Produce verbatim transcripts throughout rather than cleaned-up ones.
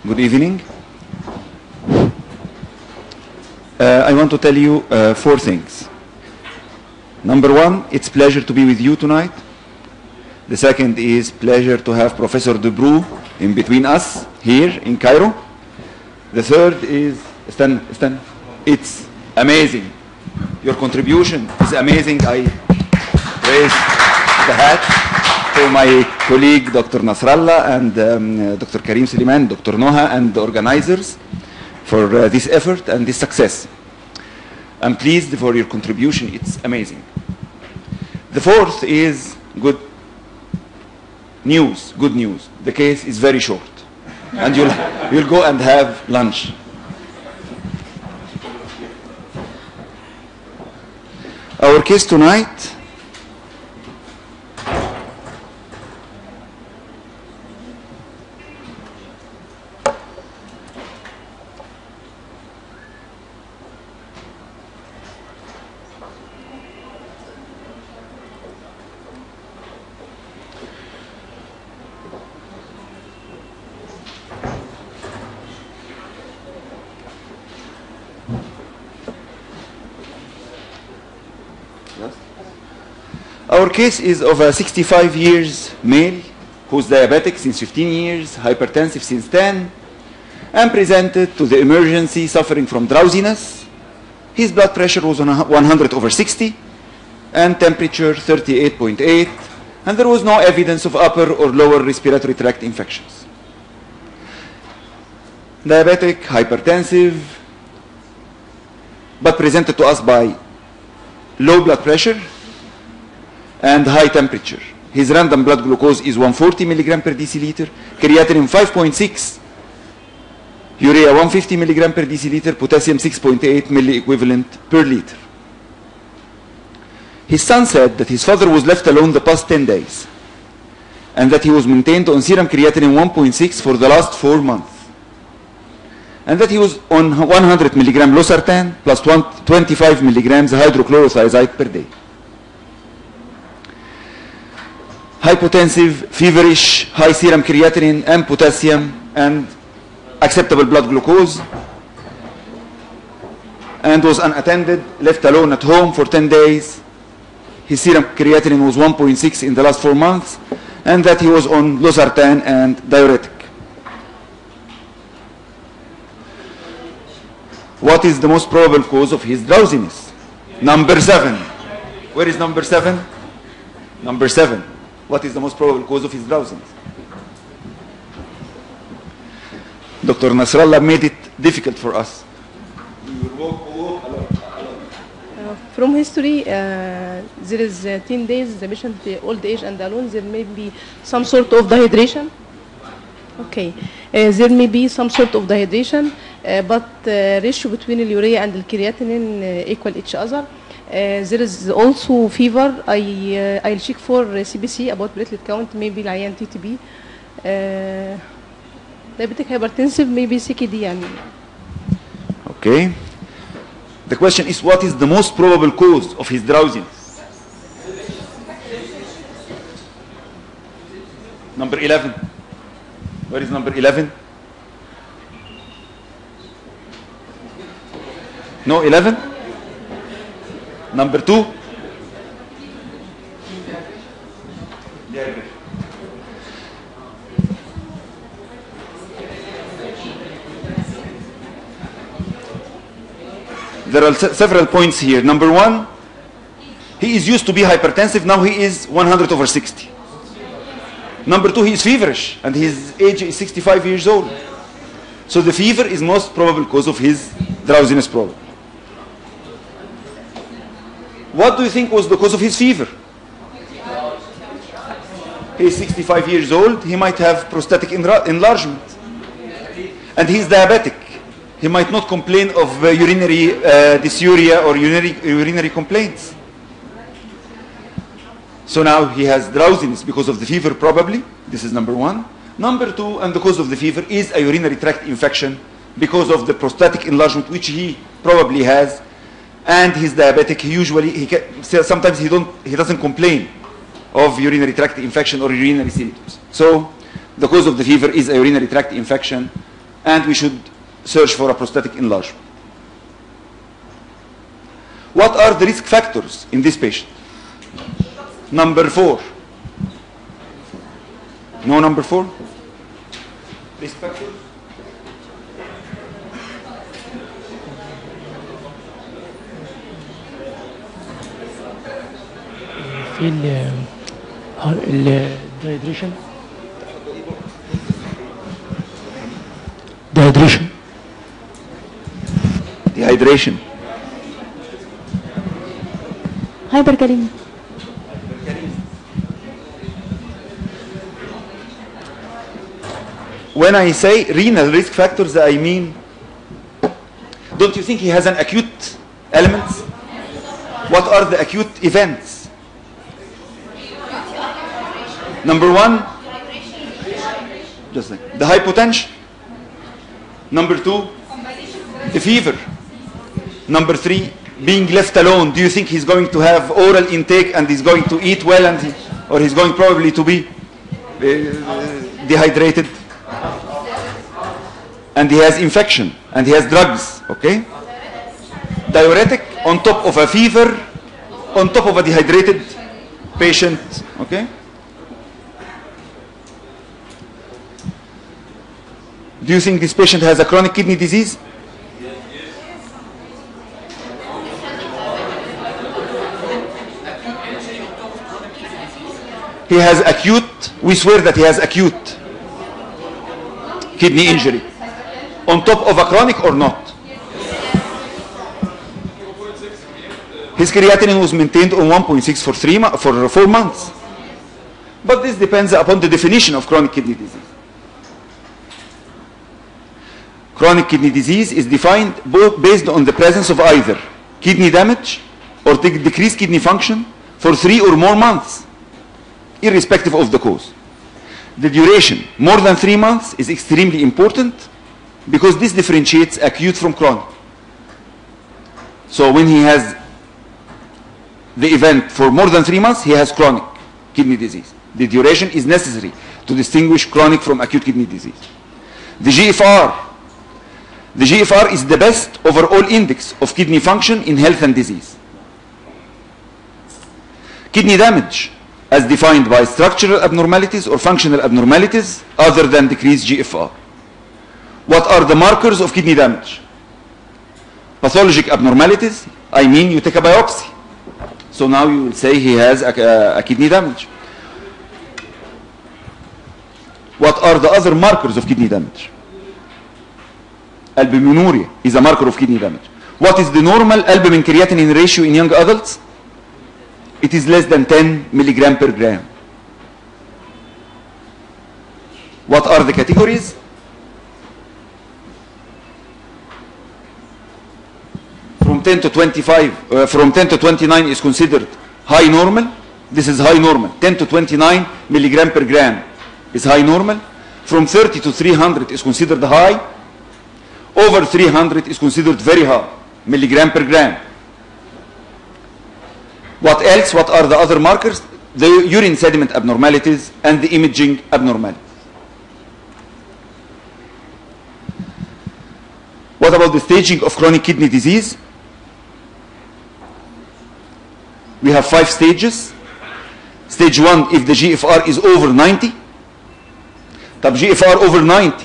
Good evening. Uh, I want to tell you uh, four things. Number one, it's pleasure to be with you tonight. The second is pleasure to have Professor Dubrow in between us here in Cairo. The third is, stand, stand. It's amazing. Your contribution is amazing. I raise the hat to my colleague Doctor Nasrallah and um, uh, Doctor Karim Suleiman, Doctor Noha, and the organizers for uh, this effort and this success. I'm pleased for your contribution. It's amazing. The fourth is good news. Good news. The case is very short, and you'll you'll go and have lunch. Our case tonight Our case is of a sixty-five years male who's diabetic since fifteen years, hypertensive since ten, and presented to the emergency suffering from drowsiness. His blood pressure was on one hundred over sixty and temperature thirty-eight point eight, and there was no evidence of upper or lower respiratory tract infections. Diabetic, hypertensive, but presented to us by low blood pressure and high temperature. His random blood glucose is one hundred forty milligram per deciliter, creatinine five point six, urea one hundred fifty milligram per deciliter, potassium six point eight milliequivalent per liter. His son said that his father was left alone the past ten days and that he was maintained on serum creatinine one point six for the last four months and that he was on one hundred milligram losartan plus twenty-five milligrams hydrochlorothiazide per day. Hypotensive, feverish, high serum creatinine and potassium and acceptable blood glucose, and was unattended, left alone at home for ten days. His serum creatinine was one point six in the last four months, and that he was on losartan and diuretic. What is the most probable cause of his drowsiness? Number seven. Where is number seven? Number seven. What is the most probable cause of his drowsiness? Doctor Nasrallah made it difficult for us. Uh, from history, uh, there is uh, ten days, the patient uh, old age and alone, there may be some sort of dehydration. Okay, uh, there may be some sort of dehydration, uh, but uh, ratio between the urea and the creatinine uh, equal each other. Uh, there is also fever. I uh, I'll check for uh, C B C about platelet count, maybe العيان T T B. Uh, diabetic hypertensive, maybe C K D. يعني. Okay. The question is, what is the most probable cause of his drowsiness? Number eleven. Where is number eleven? No, eleven? Number two? There are several points here. Number one, he is used to be hypertensive, now he is one hundred over sixty. Number two, he is feverish, and his age is sixty-five years old. So the fever is most probable cause of his drowsiness problem. What do you think was the cause of his fever? He is sixty-five years old. He might have prostatic enlargement. And he is diabetic. He might not complain of uh, urinary uh, dysuria or urinary, urinary complaints. So now he has drowsiness because of the fever probably. This is number one. Number two, and the cause of the fever is a urinary tract infection because of the prostatic enlargement, which he probably has. And he's diabetic. He usually, he can, sometimes he don't, he doesn't complain of urinary tract infection or urinary symptoms. So the cause of the fever is a urinary tract infection, and we should search for a prostatic enlargement. What are the risk factors in this patient? Number four. No number four? Risk factors? في ال الدايدريشن دايدريشن Dehydration. Hyperkalemia. When I say renal risk factors, I mean, don't you think he has an acute element? What are the acute events? Number one, just like the hypotension. Number two, the fever. Number three, being left alone. Do you think he's going to have oral intake and he's going to eat well, and he, or he's going probably to be uh, dehydrated? And he has infection, and he has drugs, okay? Diuretic on top of a fever, on top of a dehydrated patient, okay? Do you think this patient has a chronic kidney disease? He has acute, we swear that he has acute kidney injury. On top of a chronic or not? His creatinine was maintained on one point six for three for four months. But this depends upon the definition of chronic kidney disease. Chronic kidney disease is defined both based on the presence of either kidney damage or decreased kidney function for three or more months, irrespective of the cause. The duration, more than three months, is extremely important because this differentiates acute from chronic. So when he has the event for more than three months, he has chronic kidney disease. The duration is necessary to distinguish chronic from acute kidney disease. The G F R. The G F R is the best overall index of kidney function in health and disease. Kidney damage, as defined by structural abnormalities or functional abnormalities other than decreased G F R. What are the markers of kidney damage? Pathologic abnormalities, I mean you take a biopsy. So now you will say he has a, a, a kidney damage. What are the other markers of kidney damage? Albuminuria is a marker of kidney damage. What is the normal albumin-creatinine ratio in young adults? It is less than ten milligram per gram. What are the categories? From ten to twenty-five, uh, from ten to twenty-nine is considered high normal. This is high normal. ten to twenty-nine milligram per gram is high normal. From thirty to three hundred is considered high. Over three hundred is considered very high, milligram per gram. What else? What are the other markers? The urine sediment abnormalities and the imaging abnormalities. What about the staging of chronic kidney disease? We have five stages. Stage one, if the G F R is over ninety. طب G F R over ninety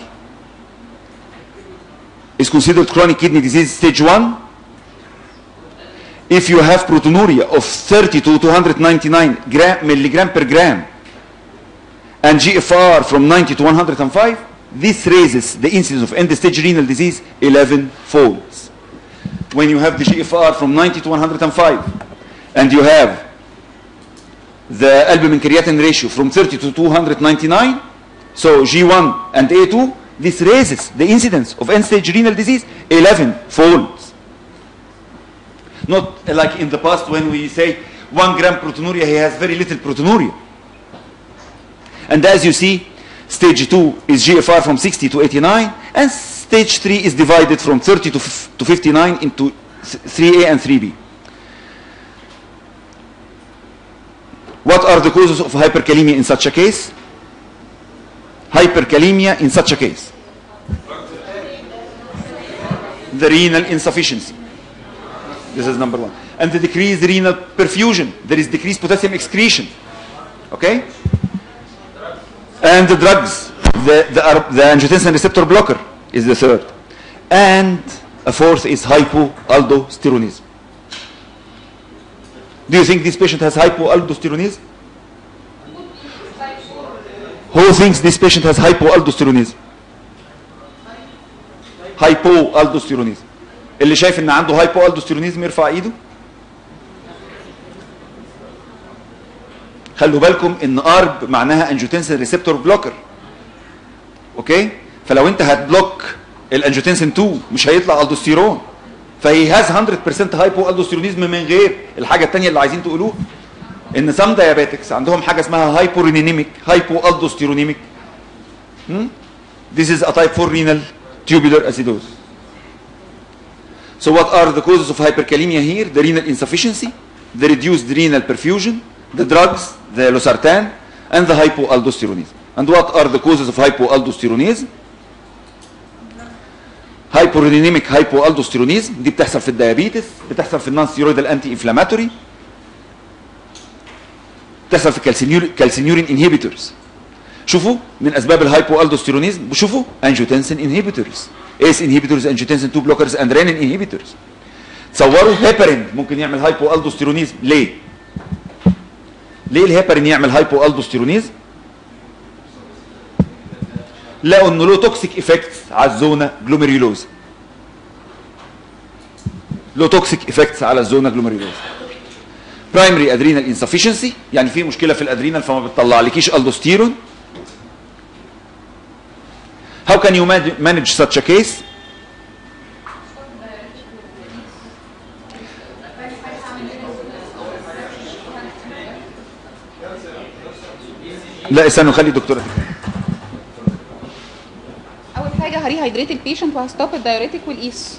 is considered chronic kidney disease stage one. If you have proteinuria of thirty to two hundred ninety-nine gram, milligram per gram and G F R from ninety to one hundred five, this raises the incidence of end-stage renal disease eleven folds. When you have the G F R from ninety to one hundred five and you have the albumin-creatinine ratio from thirty to two hundred ninety-nine, so G one and A two, this raises the incidence of end-stage renal disease eleven folds. Not like in the past when we say one gram proteinuria, he has very little proteinuria. And as you see, stage two is G F R from sixty to eighty-nine, and stage three is divided from thirty to fifty-nine into three A and three B. What are the causes of hyperkalemia in such a case? Hyperkalemia in such a case. the renal insufficiency. This is number one. And the decreased renal perfusion. There is decreased potassium excretion. Okay? And the drugs. The, the, the angiotensin receptor blocker is the third. And a fourth is hypoaldosteronism. Do you think this patient has hypoaldosteronism? Who thinks this patient has hypoaldosteronism? hypoaldosteronism. اللي شايف ان عنده hypoaldosteronism يرفع ايده. خلوا بالكم ان ارب معناها انجيوتنسين ريسبتور بلوكر. اوكي؟ فلو انت هتبلوك الانجيوتنسين اتنين مش هيطلع الدوستيرون. فهي هاز مية بالمية hypoaldosteronism من غير الحاجه الثانيه اللي عايزين تقولوها. ان سام diabetics عندهم حاجه اسمها hyporeninemic hypoaldosteronic. Hmm? This is a type four renal tubular acidosis. So what are the causes of hyperkalemia here? The renal insufficiency, the reduced renal perfusion, the drugs, the losartan, and the hypoaldosteronism. And what are the causes of hypoaldosteronism? hyporeninemic hypoaldosteronism دي بتحصل في الديابيتس، بتحصل في النون ستيرويدال انتي انفلاماتوري، بتحصل في الكالسينيورين انهبيتورز. شوفوا من اسباب الهايبوالدوستيرونيزم شوفوا انجيوتنسين انهبيتورز، ايس انهبيتورز، انجيوتنسين اتنين بلوكرز، اند رينين انهبيتورز. تصوروا هيبرين ممكن يعمل هايبوالدوستيرونيزم. ليه؟ ليه الهيبرين يعمل هايبوالدوستيرونيزم؟ لقوا انه له توكسيك افكتس على الزونا جلوميريولوز. له توكسيك افكتس على الزونا جلوميريولوز. برايمري ادرينال انسفشنسي، يعني في مشكله في الادرينال فما بتطلعلكيش الدوستيرون. How can you manage such a case? لا استنوا خلي الدكتوره. اول حاجه هري هيدريت البيشنت وهستوب الدايوريتك والقيس.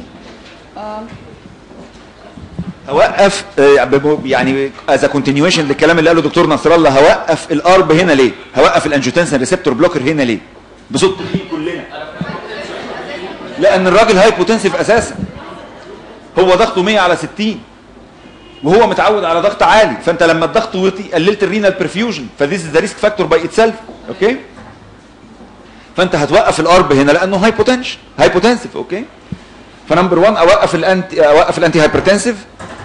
هوقف يعني از كونتينيويشن للكلام اللي قاله دكتور نصر الله. هوقف الارب هنا ليه؟ هوقف الانجيوتنسين ريسبتور بلوكر هنا ليه؟ بصوت كلنا. لان الراجل هايبوتنسيف اساسا، هو ضغطه مية على ستين وهو متعود على ضغط عالي، فانت لما الضغط وطي قللت الرينال برفيوجن، فذيس از ذا ريسك فاكتور باي اتسلف. اوكي؟ فانت هتوقف الارب هنا لانه هايبوتنشن هايبوتنسيف. اوكي؟ فنمبر واحد اوقف الانتي اوقف الانتي هايبرتنسيف،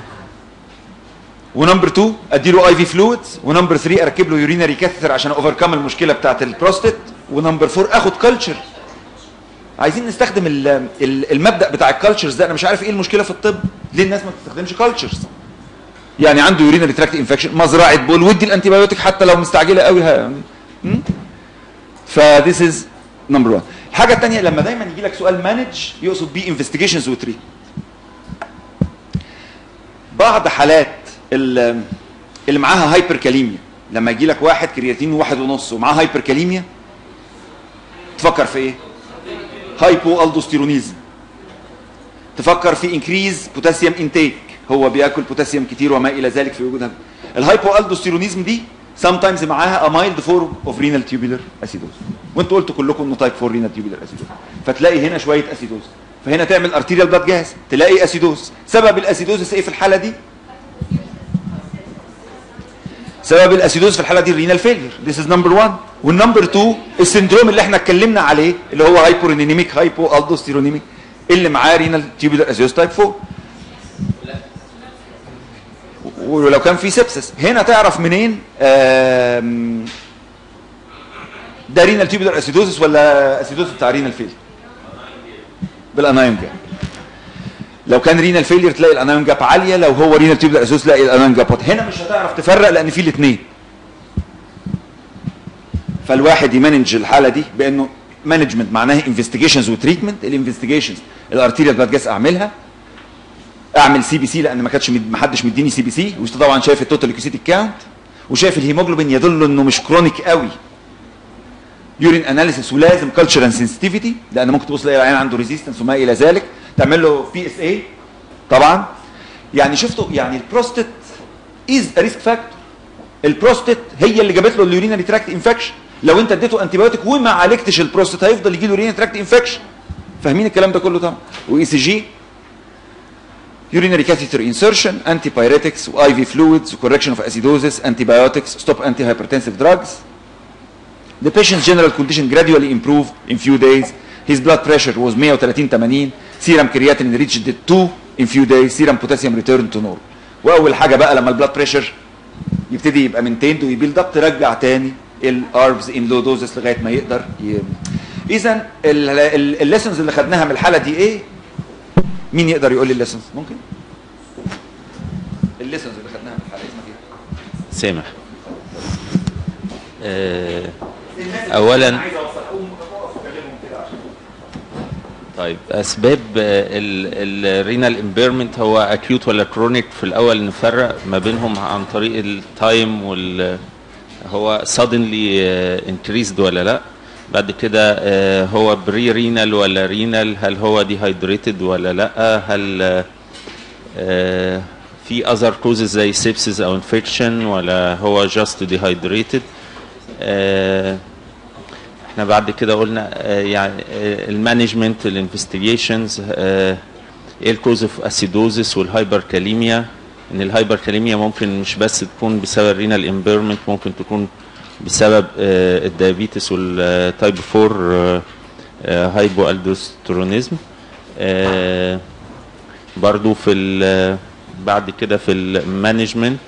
ونمبر اتنين اديله اي في فلويدز، ونمبر تلاتة اركب له يورينري كاثيتر عشان اوفركم المشكله بتاعت البروستات، ونمبر اربعة اخد كلتشر. عايزين نستخدم المبدا بتاع الكالتشرز ده. انا مش عارف ايه المشكله في الطب، ليه الناس ما بتستخدمش كالتشرز؟ يعني عنده يورينري تراكت انفكشن، مزرعه بول، ودي الانتي بايوتيك حتى لو مستعجله قوي. فذيس از نمبر واحد. الحاجه الثانيه لما دايما يجي لك سؤال مانج يقصد بيه انفستيجيشنز وتريت. بعض حالات اللي معاها هايبركاليميا، لما يجي لك واحد كرياتين واحد ونص ومعاه هايبركاليميا، تفكر في ايه؟ هايبو الدوستيرونيزم. تفكر في انكريز بوتاسيوم انتيك، هو بياكل بوتاسيوم كتير وما الى ذلك في وجودها. الهايبو الدوستيرونيزم دي sometimes معاها a mild form of renal tubular acidosis، وانتوا قلتوا كلكم انه تايب فور renal tubular acidosis، فتلاقي هنا شويه اسيدوز، فهنا تعمل ارتيريال بلاد جاز تلاقي اسيدوز. سبب الاسيدوز ايه في الحاله دي؟ سبب الاسيدوز في الحاله دي الرينال فيلير. ذيس از نمبر واحد. والنمبر اتنين السندروم اللي احنا اتكلمنا عليه اللي هو هايبورينيميك هايبو الدوستيرونيميك اللي معاه رينال تيوبولار اسيدوز تايب فور. ولو كان في سبسس هنا تعرف منين ده رينال تيوبولار اسيدوزس ولا اسيدوز بتاع رينال فيلير؟ بالانايون جاب. لو كان رينال فيلير تلاقي الانايون جاب عاليه، لو هو رينال تيوبولار اسيدوز تلاقي الانايون جاب واطي. هنا مش هتعرف تفرق لان في الاثنين. فالواحد يمانج الحاله دي بانه مانجمنت معناها انفستيجيشنز وتريتمنت. الانفستيجيشنز الارتيريال بلاد جاس اعملها، اعمل سي بي سي لان ما كانش ما حدش مديني سي بي سي، وانت طبعا شايف التوتال ليكوسيتيك كاونت وشايف الهيموجلوبين يدل انه مش كرونيك قوي. يورين اناليسيس ولازم كلتشر اند سنسيتيفيتي لان ممكن تبص تلاقي العيان عنده ريزيستنس وما الى ذلك، تعمل له بي اس اي طبعا. يعني شفتوا يعني البروستات از ا ريسك فاكتور. البروستات هي اللي جابت له اليورينري تراكت انفكشن. لو انت اديته انتي بايوتيك وما عالجتش البروستات هيفضل يجي له يورينري تراكت انفكشن. فاهمين الكلام ده كله طبعا. واي سي جي urinary catheter insertion, antipyretics, I V fluids, correction of acidosis, antibiotics, stop antihypertensive drugs. The patient's general condition gradually improved in few days. His blood pressure was مية وتلاتين ثمانين. Serum creatinine reached two in few days. Serum potassium returned to normal. واول حاجه بقى لما البلاد بريشر يبتدي يبقى مينتيند ويبيلد اب ترجع تاني الاربز ان لو دوزس لغايه ما يقدر ي... اذا الليسنز اللي خدناها من الحاله دي ايه؟ مين يقدر يقول لي الليسنز؟ ممكن؟ الليسنز اللي خدناها من الحاله اسمها ايه؟ سامح. آه اولا طيب اسباب الرينال امبيرمنت هو اكيوت ولا كرونيك؟ في الاول نفرق ما بينهم عن طريق التايم وال هو suddenly increased ولا لا. بعد كده هو بري رينال ولا رينال، هل هو ديهايدريتد ولا لا، هل في other causes زي sepsis او infection ولا هو just dehydrated. احنا بعد كده قلنا يعني المانجمنت الانفستيجيشنز ايه الكوز اوف اسيدوزس والهايبركاليميا، ان الهايبركاليميا ممكن مش بس تكون بسبب رينال امبيرمنت، ممكن تكون بسبب الدايابيتس والتايب أربعة هايبو الدوسترونيزم. برضو في بعد كده في المانجمنت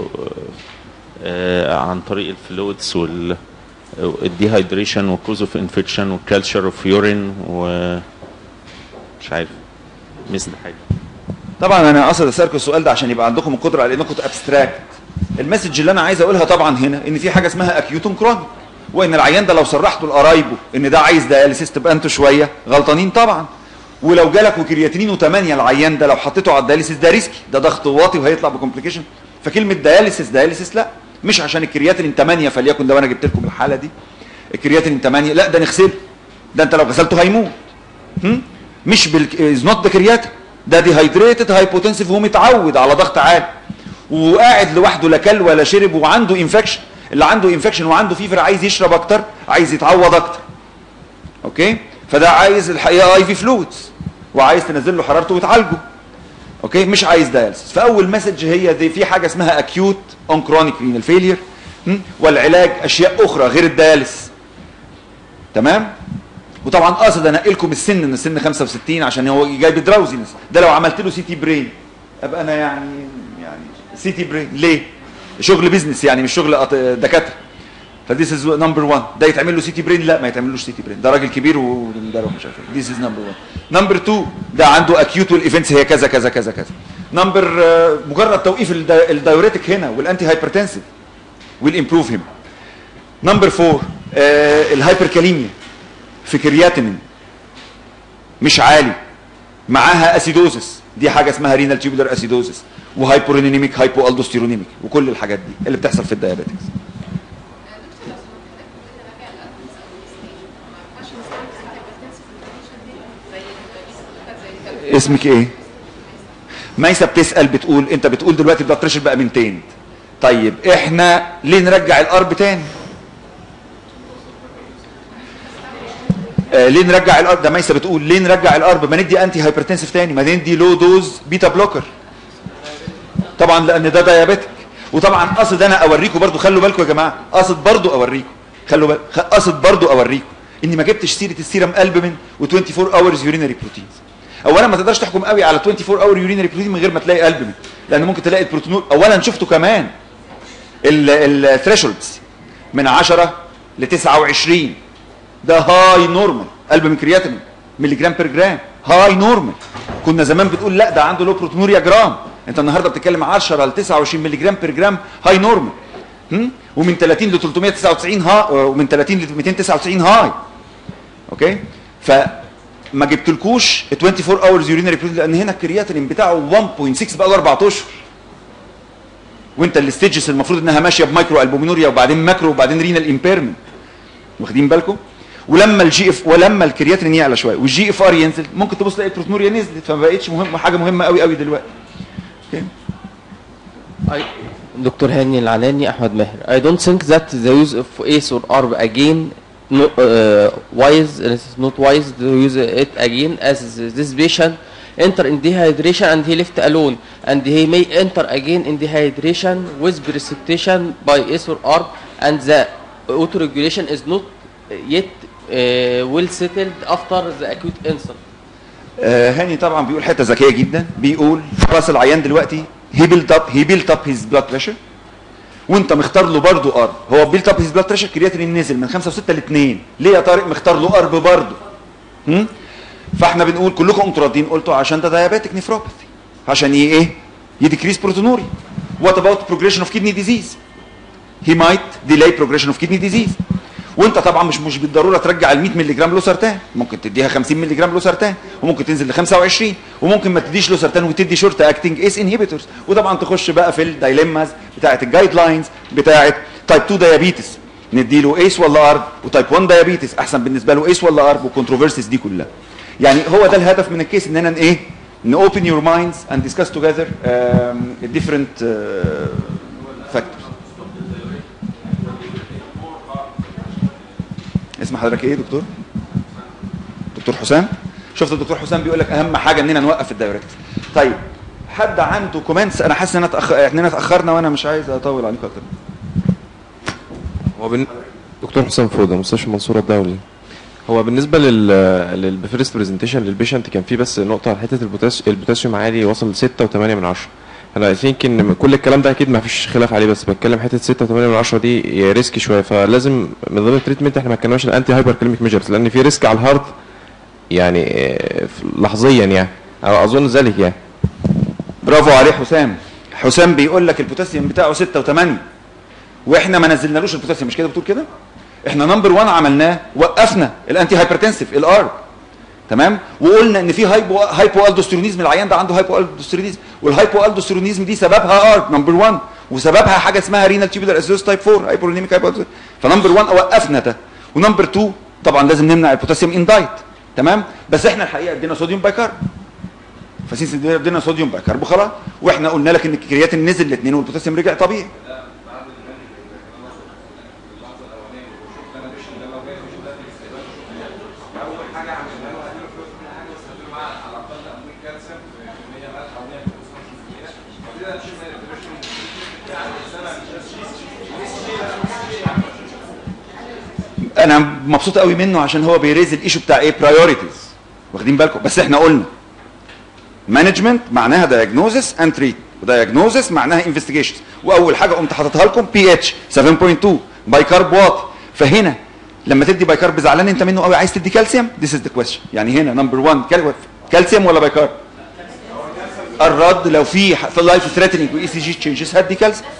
عن طريق الفلويدز وال الديهايدريشن والكوز اوف انفكشن والكالتشر اوف يورين ومش عارف مثل حاجه. طبعا انا قصد اسالكم السؤال ده عشان يبقى عندكم القدره على انكم تابستراكت. المسج اللي انا عايز اقولها طبعا هنا ان في حاجه اسمها اكيوتون كرونيك، وان العيان ده لو صرحتوا لقرايبه ان ده عايز دياليسيس تبقى انتوا شويه غلطانين طبعا. ولو جالك وكرياتينينه ثمانية العيان ده لو حطيته على الدياليسيس ده ريسكي، ده ضغط واطي وهيطلع بكومبليكيشن. فكلمه دياليسيس دياليسيس لا، مش عشان الكرياتين ثمانية فليكن ده وانا جبت لكم الحاله دي الكرياتين ثمانية، لا ده نغسله، ده انت لو غسلته هيموت. هم؟ مش بال از نوت ذا كرياتين، ده ديهايدريتد هايبوتنسيف وهو متعود على ضغط عالي وقاعد لوحده لا كل ولا شرب وعنده انفكشن. اللي عنده انفكشن وعنده فيفر عايز يشرب اكتر، عايز يتعوض اكتر. اوكي؟ فده عايز الحقيقه اي في فلويدز وعايز تنزل له حرارته وتعالجه. اوكي؟ مش عايز داياليسيس. فاول مسج هي دي، في حاجه اسمها اكيوت اون كرونيك رينال فيلير، والعلاج اشياء اخرى غير الدياليسيس. تمام؟ وطبعا قاصد انقل لكم السن من السن خمسة وستين عشان هو جايب دراوزينس. ده لو عملت له سي تي برين ابقى انا يعني يعني سي تي برين ليه؟ شغل بيزنس يعني مش شغل دكاتره. فديس از نمبر واحد. ده يتعمل له سي تي برين؟ لا ما يتعملوش سي تي برين، ده راجل كبير وده مش عارف. ديس از نمبر واحد. نمبر اتنين ده عنده اكيوت والايفنتس هي كذا كذا كذا كذا. نمبر مجرد توقيف الدايوريتك هنا والانتي هايبرتنسيف ويل امبروف هيم. نمبر اربعة الهايبركاليميا في كرياتينين مش عالي معاها اسيدوزس، دي حاجه اسمها رينال تيوبولار اسيدوزس وهايبورينيميك هايبو الدوستيرونيميك وكل الحاجات دي اللي بتحصل في الدايابيتكس. اسمك ايه؟ ميسة بتسال بتقول انت بتقول دلوقتي البلاد بريشر بقى مينتيند. طيب احنا ليه نرجع الارب تاني؟ آه ليه نرجع الارب؟ ده ميسة بتقول ليه نرجع الارب؟ ما ندي انتي هايبرتنسيف تاني، ما ندي لو دوز بيتا بلوكر. طبعا لان ده دايابيتك. وطبعا قصد انا اوريكم برضو، خلوا بالكم يا جماعه، قصد برضو اوريكم، خلوا بالكم، قصد برضو اوريكم اني ما جبتش سيره السيرم البومين و24 اورز يورينري بروتينز. اولا ما تقدرش تحكم قوي على اربعة وعشرين اور يورينري بروتين من غير ما تلاقي البومين، لان ممكن تلاقي البروتينول. اولا شفتوا كمان الثريشولدز من عشرة ل تسعة وعشرين، ده هاي نورمال. البومين كرياتين ملي جرام بير جرام هاي نورمال. كنا زمان بتقول لا ده عنده لو بروتينوريا جرام، انت النهارده بتتكلم عشرة ل تسعة وعشرين ملي جرام بير جرام هاي نورمال. ومن ثلاثين ل ثلاثمية وتسعة وتسعين ها، ومن ثلاثين ل مئتين وتسعة وتسعين هاي. اوكي؟ ف ما جبتلكوش اربعة وعشرين اورز يورينري بروتين لان هنا الكرياتين بتاعه واحد فاصلة ستة بقى له اربعة اشهر. وانت الستيجز المفروض انها ماشيه بمايكرو البومينوريا وبعدين ماكرو وبعدين رينال امبيرمنت. واخدين بالكم؟ ولما الجي اف ولما الكرياتين يعلى شويه والجي اف ار ينزل ممكن تبص تلاقي البروتينوريا نزلت، فما بقتش مهم حاجه مهمه قوي قوي دلوقتي. اوكي. دكتور هاني العناني احمد ماهر. I don't think that the use of A C E or A R B again no, uh, wise, it is not wise to use it again as this patient enter in dehydration and he left alone, and he may enter again in dehydration with precipitation by A C E or A R B, and the autoregulation is not yet uh, well settled after the acute insult. آه هاني طبعا بيقول حته ذكيه جدا، بيقول راس العيان دلوقتي هي بيلت اب هي بيلت اب هيز بلاد بريشر، وانت مختار له برضه ارب. هو بيلت اب هيز بلاد بريشر كرياتين نزل من خمسة وستة ل اثنين، ليه يا طارق مختار له ارب برضه؟ هم؟ فاحنا بنقول كلكم انتوا راضيين قلتوا عشان ده دايابيتك نيفروباثي، عشان ي ايه؟ يديكريس بروتونوري. وات اباوت بروجريشن اوف كيدني ديزيز؟ هي مايت ديلاي بروجريشن اوف كيدني ديزيز. وانت طبعا مش مش بالضروره ترجع ال مية مللي جرام لوسرتان، ممكن تديها خمسين مللي جرام لوسرتان، وممكن تنزل ل خمسة وعشرين، وممكن ما تديش لوسرتان وتدي شورت اكتنج ايس انهبيتورز. وطبعا تخش بقى في الدايليماز بتاعه الجايد لاينز بتاعه تايب اتنين دايابيتس، نديله ايس ولا ارب، وتايب واحد دايابيتس احسن بالنسبه له ايس ولا ارب، والكونتروفيرسيز دي كلها. يعني هو ده الهدف من الكيس، اننا ايه؟ نopen your minds and discuss together um, different uh, factors. اسم حضرتك ايه دكتور؟ دكتور حسام؟ شفت الدكتور حسام بيقول لك اهم حاجه اننا نوقف الدايوريتكس. طيب حد عنده كومنتس؟ انا حاسس ان انا تأخ... اننا اتاخرنا وانا مش عايز اطول عليكم اكتر. هو بن... دكتور حسام فوده مستشفى المنصوره الدولي. هو بالنسبه لل للفيرست برزنتيشن للبيشنت كان في بس نقطه حته البوتاس... البوتاسيوم عالي وصل ل ستة وثمانية من عشرة. انا اي ثينك ان كل الكلام ده اكيد ما فيش خلاف عليه، بس بتكلم حته ستة وثمانية من عشرة دي ريسكي شويه، فلازم من ضمن التريتمنت احنا ما اتكلمناش الانتي هايبر كليميك ميجرز، لان في ريسك على الهارت يعني لحظيا يعني، او اظن ذلك يعني. برافو عليه حسام. حسام بيقول لك البوتاسيوم بتاعه ستة وثمانية، واحنا ما نزلنالوش البوتاسيوم، مش كده بتقول كده؟ احنا نمبر واحد عملناه، وقفنا الانتي هايبرتنسيف الار، تمام؟ وقلنا ان في هايبو هايبو الدوستيرونيزم، العيان ده عنده هايبو الدوستيرونيزم، والهايبو الدوستيرونيزم دي سببها ار نمبر واحد، وسببها حاجه اسمها رينال تيوبولار اسيدوز تايب أربعة، هايبورونيميك هايبو. فنمبر واحد وقفنا ده، ونمبر اتنين طبعا لازم نمنع البوتاسيوم ان دايت، تمام؟ بس احنا الحقيقه ادينا صوديوم بايكارب، فسيس ادينا صوديوم بايكارب وخلاص، واحنا قلنا لك ان الكرياتين نزل لاثنين والبوتاسيوم رجع طبيعي. انا مبسوط قوي منه عشان هو بيريز الايشو بتاع ايه؟ برايورتيز، واخدين بالكم؟ بس احنا قلنا مانجمنت معناها دايجنوزس اند تريت، ودايجنوزس معناها انفستيجيشنز، واول حاجه قمت حاططها لكم بي اتش سبعة فاصلة اتنين، بايكارب واطي. فهنا لما تدي بايكارب زعلان انت منه قوي، عايز تدي كالسيوم، ذيس از ذا كويستشن. يعني هنا نمبر واحد كالسيوم ولا بايكارب؟ الرد لو في في اللايف ثريتنينج واي سي جي تشينجز هدي كالسيوم.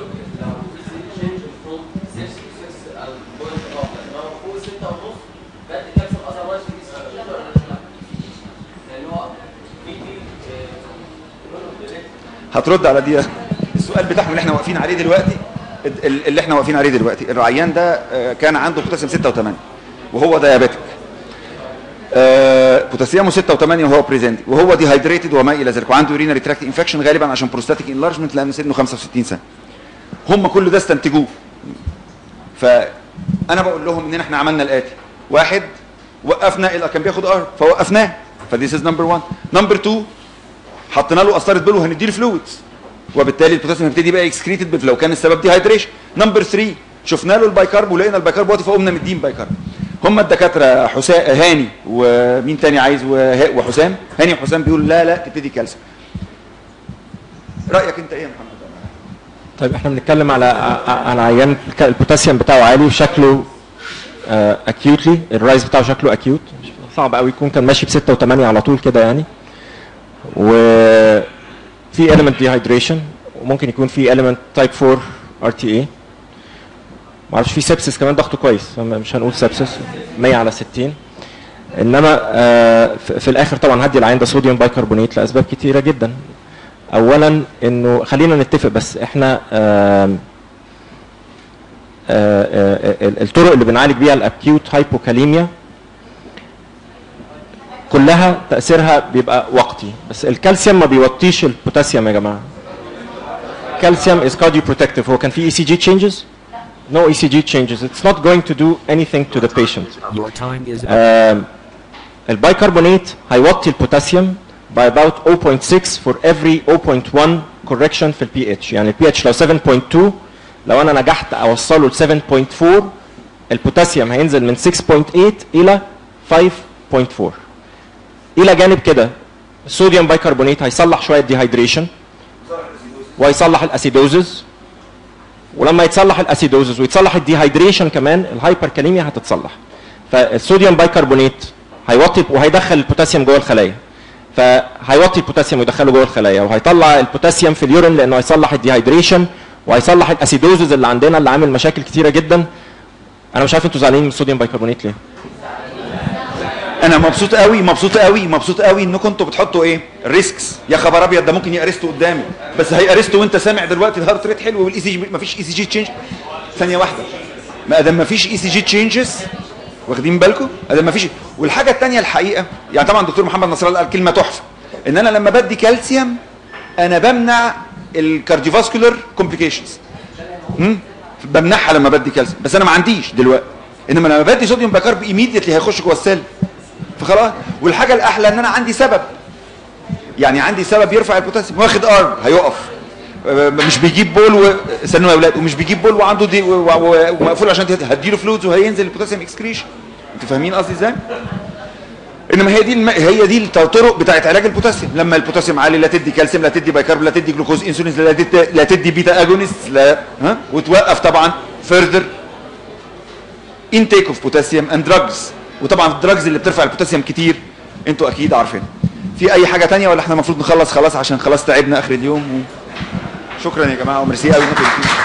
هترد على دي السؤال بتاعهم اللي احنا واقفين عليه دلوقتي، اللي احنا واقفين عليه دلوقتي. العيان ده كان عنده بوتاسيوم ستة وثمانية وهو دايابيتك، بوتاسيومه ستة وثمانية وهو بريزنت، وهو ديهايدريتد وما الى ذلك، وعنده يورينري تراكت انفكشن غالبا عشان بروستاتيك انلارجمنت لانه سنه خمسة وستين سنه. هم كل ده استنتجوه. فانا بقول لهم ان احنا عملنا الاتي: واحد، وقفنا اللي كان بياخد ار فوقفناه، فديس از نمبر واحد. نمبر اتنين، حطينا له قسطره بلو هنديله فلويدز، وبالتالي البوتاسيوم هيبتدي بقى اكسكريتد لو كان السبب دي هايدريشن. نمبر ثلاثة، شفنا له البايكارب ولقينا البايكارب واطي فقمنا مدين بايكارب. هم الدكاتره حسام هاني ومين تاني عايز وحسام، هاني وحسام بيقول لا لا تبتدي كالسيوم. رايك انت ايه يا محمد؟ طيب احنا بنتكلم على على عيان البوتاسيوم بتاعه عالي وشكله اكيوتلي، الرايز بتاعه شكله اكيوت، صعب قوي يكون كان ماشي ب ستة وثمانية على طول كده يعني. وفي element dehydration، وممكن يكون في element type أربعة ار تي اي، ما اعرفش في سبسس كمان ضغطه كويس، مش هنقول سبسس مية على ستين. انما آه في الاخر طبعا هدي العين ده صوديوم بايكربونات لاسباب كتيره جدا. اولا انه خلينا نتفق بس احنا آه آه آه الطرق اللي بنعالج بيها الاكيوت هايبوكاليميا كلها تاثيرها بيبقى وقتي، بس الكالسيوم ما بيوطيش البوتاسيوم يا جماعه. كالسيوم is cardioprotective. هو كان في اي سي جي changes؟ no E C G changes. It's not going to do anything to the patient. Your time is um, البايكربونات هيوطي البوتاسيوم by about zero point six for every zero point one correction في البي اتش. يعني البي اتش لو سبعة فاصلة اتنين لو انا نجحت اوصله ل سبعة فاصلة أربعة البوتاسيوم هينزل من ستة فاصلة تمانية الى خمسة فاصلة أربعة. الى جانب كده الصوديوم بايكربونات هيصلح شويه ديهايدريشن وهيصلح الاسيدوزز، ولما يتصلح الاسيدوزز ويتصلح الديهايدريشن كمان الهايبر كاليميا هتتصلح. فالصوديوم بايكربونات هيوطي وهيدخل البوتاسيوم جوه الخلايا، فهيوطي البوتاسيوم ويدخله جوه الخلايا، وهيطلع البوتاسيوم في اليورين لانه هيصلح الديهايدريشن وهيصلح الاسيدوزز اللي عندنا اللي عامل مشاكل كتيره جدا. انا مش عارف انتوا زعلانين من الصوديوم بايكربونات ليه؟ انا مبسوط قوي مبسوط قوي مبسوط قوي انكم انتوا بتحطوا ايه الريسكس. يا خبر ابيض، ده ممكن يقرستوا قدامي، بس هيقرستوا وانت سامع دلوقتي الهارت ريت حلو والاي سي جي مفيش اي سي جي تشينج. ثانيه واحده، ما ادام مفيش اي سي جي تشينجز، واخدين بالكم؟ ادام مفيش. والحاجه الثانيه الحقيقه، يعني طبعا الدكتور محمد نصر الله قال كلمه تحفه، ان انا لما بدي كالسيوم انا بمنع الكارديوفاسكولار كومبليكيشنز. بمنعها لما بدي كالسيوم، بس انا ما عنديش دلوقتي. انما لما بدي صوديوم بايكارب ايميديتلي هيخش جوه السيل، فخلاص. والحاجه الاحلى ان انا عندي سبب، يعني عندي سبب يرفع البوتاسيوم. واخد ارم هيقف، مش بيجيب بول و... استنوا يا اولاد، ومش بيجيب بول وعنده دي ومقفول عشان هديله فلويدز وهينزل البوتاسيوم اكسكريشن. انتوا فاهمين قصدي ازاي؟ انما هي دي الم... هي دي الطرق بتاعت علاج البوتاسيوم. لما البوتاسيوم عالي لا تدي كالسيوم، لا تدي بايكارب، لا تدي جلوكوز انسولين، لا تدي لا تدي بيتا اجونست، لا ها، وتوقف طبعا فيرذر انتيك اوف بوتاسيوم اند دراجز. وطبعا الدراجز اللي بترفع البوتاسيوم كتير انتوا اكيد عارفين. في اي حاجه ثانيه ولا احنا المفروض نخلص خلاص عشان خلاص تعبنا اخر اليوم و... شكرا يا جماعه وميرسي قوي انكم